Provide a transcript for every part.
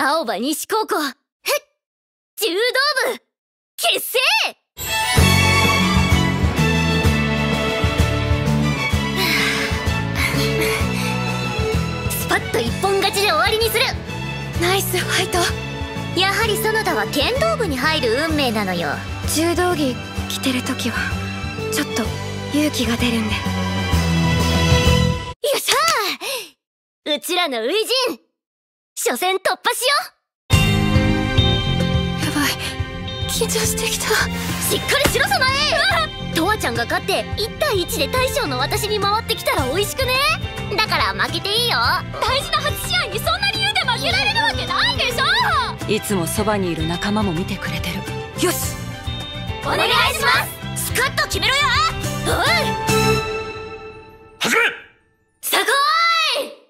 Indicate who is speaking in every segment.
Speaker 1: 青葉西高校、柔道部、結成。スパッと一本勝ちで終わりにする。
Speaker 2: ナイスファイト。
Speaker 1: やはり園田は剣道部に入る運命なのよ。
Speaker 2: 柔道着着てるときはちょっと勇気が出るんで。よ
Speaker 1: っしゃー、うちらの初陣初戦突破しよ
Speaker 2: う。やばい、緊張してきた。
Speaker 1: しっかりしろ、そなえ。とわちゃんが勝って1対1で大将の私に回ってきたら美味しくね。だから負けていいよ。大事な初試合にそんな理由で負けられるわけないでしょ。
Speaker 3: いつもそばにいる仲間も見てくれてる。よし、
Speaker 1: お願いします。スカッと決めろよ。おい、
Speaker 4: 始め。
Speaker 1: さこーい。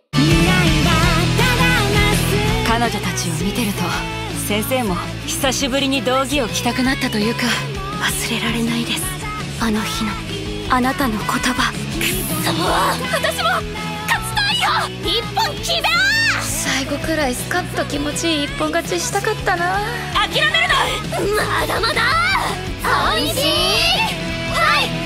Speaker 3: 彼女たちを見てると先生も久しぶりに道着を着たくなったというか。
Speaker 2: 忘れられないです、あの日のあなたの言葉。
Speaker 1: 私も勝ちたいよ。一本決めろ。
Speaker 2: 最後くらいスカッと気持ちいい一本勝ちしたかったな。
Speaker 1: 諦めるな。まだまだ青西、はい。